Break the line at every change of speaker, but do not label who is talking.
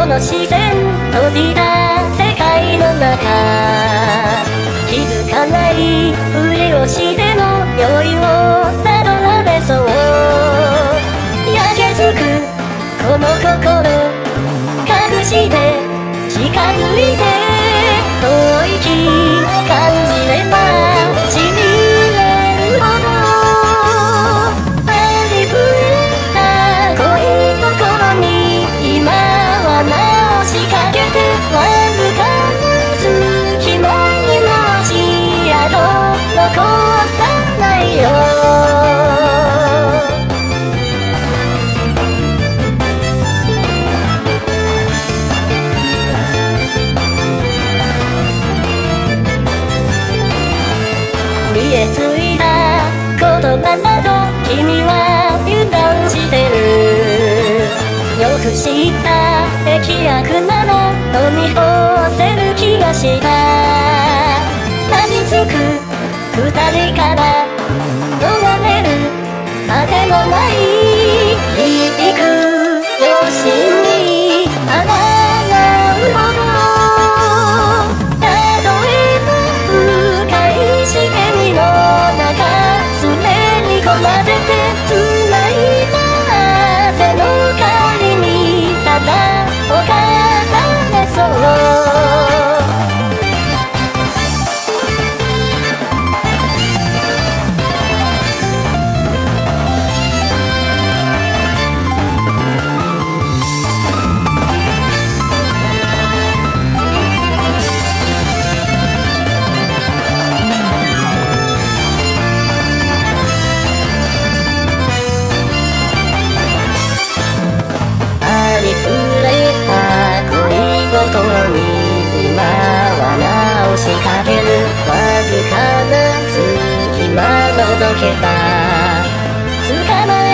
この自然閉じた世界の中、気づかないふりをしても酔いを定めそう。焼けつくこの心隠して近づいて遠い気感じればしびれるほどありふれた恋心に今は名を仕掛けてわずかな隙間にもしやと残さないよ。見えついた言葉など君は油断してる。よく知った適役なら飲み干せる気がした。旅つく二人から逃れる果てのない響く余震にあらがうほど。例えば深い茂みの中すねにこませて繋いだ汗の代わりにただお重ねそう。ありふれた恋心に今は名を仕掛ける。わずかな隙間覗けば捕ま